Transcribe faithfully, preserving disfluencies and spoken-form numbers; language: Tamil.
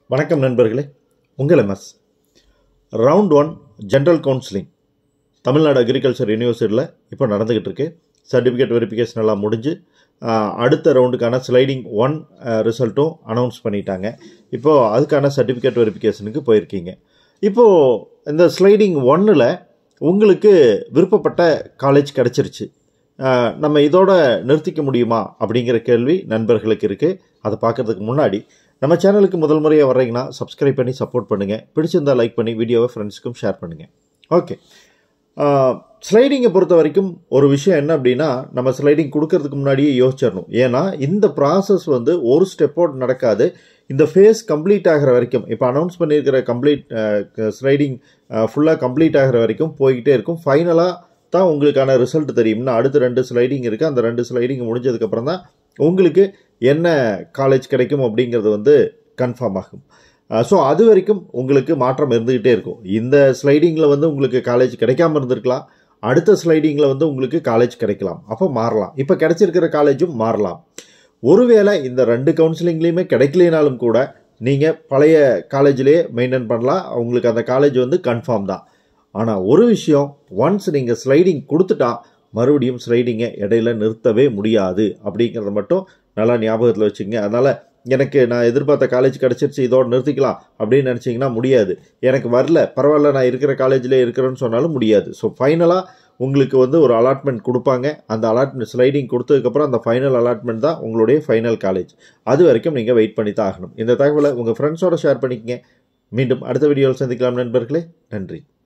வணக்கம் நண்பர்களே, உங்கள் MS round one general counselling Tamil Nadu agriculture யூனிவர்சிட்டியில் இப்போ நடந்துக்கிட்டு இருக்கு. சர்டிஃபிகேட் வெரிஃபிகேஷன் எல்லாம் முடிஞ்சு அடுத்த ரவுண்டுக்கான ஸ்லைடிங் ஒன் ரிசல்ட்டும் அனௌன்ஸ் பண்ணிட்டாங்க. இப்போது அதுக்கான சர்டிஃபிகேட் வெரிஃபிகேஷனுக்கு போயிருக்கீங்க. இப்போது இந்த ஸ்லைடிங் ஒன்னில் உங்களுக்கு விருப்பப்பட்ட காலேஜ் கிடச்சிருச்சு. நம்ம இதோட நிறுத்திக்க முடியுமா அப்படிங்கிற கேள்வி நண்பர்களுக்கு இருக்குது. அதை பார்க்குறதுக்கு முன்னாடி நம்ம சேனலுக்கு முதல் முறையாக வர்றீங்கன்னா சப்ஸ்கிரைப் பண்ணி சப்போர்ட் பண்ணுங்கள். பிடிச்சிருந்தால் லைக் பண்ணி வீடியோவை ஃப்ரெண்ட்ஸுக்கும் ஷேர் பண்ணுங்கள். ஓகே, ஸ்லைடிங்கை பொறுத்த வரைக்கும் ஒரு விஷயம் என்ன அப்படின்னா, நம்ம ஸ்லைடிங் கொடுக்கறதுக்கு முன்னாடியே யோசிச்சிடணும். ஏன்னா இந்த ப்ராசஸ் வந்து ஒரு ஸ்டெப்போடு நடக்காது. இந்த ஃபேஸ் கம்ப்ளீட் ஆகிற வரைக்கும், இப்போ அனௌன்ஸ் பண்ணியிருக்கிற கம்ப்ளீட் ஸ்லைடிங் ஃபுல்லாக கம்ப்ளீட் ஆகிற வரைக்கும் போய்கிட்டே இருக்கும். ஃபைனலாக தான் உங்களுக்கான ரிசல்ட் தெரியும்னா அடுத்து ரெண்டு ஸ்லைடிங் இருக்குது. அந்த ரெண்டு ஸ்லைடிங் முடிஞ்சதுக்கப்புறம் தான் உங்களுக்கு என்ன காலேஜ் கிடைக்கும் அப்படிங்கிறது வந்து கன்ஃபார்ம் ஆகும். ஸோ அது வரைக்கும் உங்களுக்கு மாற்றம் இருந்துக்கிட்டே இருக்கும். இந்த ஸ்லைடிங்கில் வந்து உங்களுக்கு காலேஜ் கிடைக்காம இருந்திருக்கலாம், அடுத்த ஸ்லைடிங்கில் வந்து உங்களுக்கு காலேஜ் கிடைக்கலாம், அப்போ மாறலாம். இப்போ கிடைச்சிருக்கிற காலேஜும் மாறலாம். ஒருவேளை இந்த ரெண்டு கவுன்சிலிங்லேயுமே கிடைக்கலினாலும் கூட நீங்கள் பழைய காலேஜ்லேயே மெயின்டைன் பண்ணலாம். உங்களுக்கு அந்த காலேஜ் வந்து கன்ஃபார்ம் தான். ஆனால் ஒரு விஷயம், ஒன்ஸ் நீங்கள் ஸ்லைடிங் கொடுத்துட்டா மறுபடியும் ஸ்லைடிங்கை இடையில நிறுத்தவே முடியாது அப்படிங்கிறத மட்டும் நல்லா ஞாபகத்தில் வச்சுங்க. அதனால் எனக்கு நான் எதிர்பார்த்த காலேஜ் கிடச்சிருச்சு, இதோடு நிறுத்திக்கலாம் அப்படின்னு நினச்சிங்கன்னா முடியாது. எனக்கு வரல, பரவாயில்ல நான் இருக்கிற காலேஜ்லேயே இருக்கிறேன்னு சொன்னாலும் முடியாது. ஸோ ஃபைனலாக உங்களுக்கு வந்து ஒரு அலாட்மெண்ட் கொடுப்பாங்க. அந்த அலாட்மெண்ட் ஸ்லைடிங் கொடுத்ததுக்கப்புறம் அந்த ஃபைனல் அலாட்மெண்ட் தான் உங்களுடைய ஃபைனல் காலேஜ். அது வரைக்கும் நீங்கள் வெயிட் பண்ணி தான் ஆகணும். இந்த தகவலை உங்கள் ஃப்ரெண்ட்ஸோட ஷேர் பண்ணிக்கங்க. மீண்டும் அடுத்த வீடியோவில் சந்திக்கலாம் நண்பர்களே. நன்றி.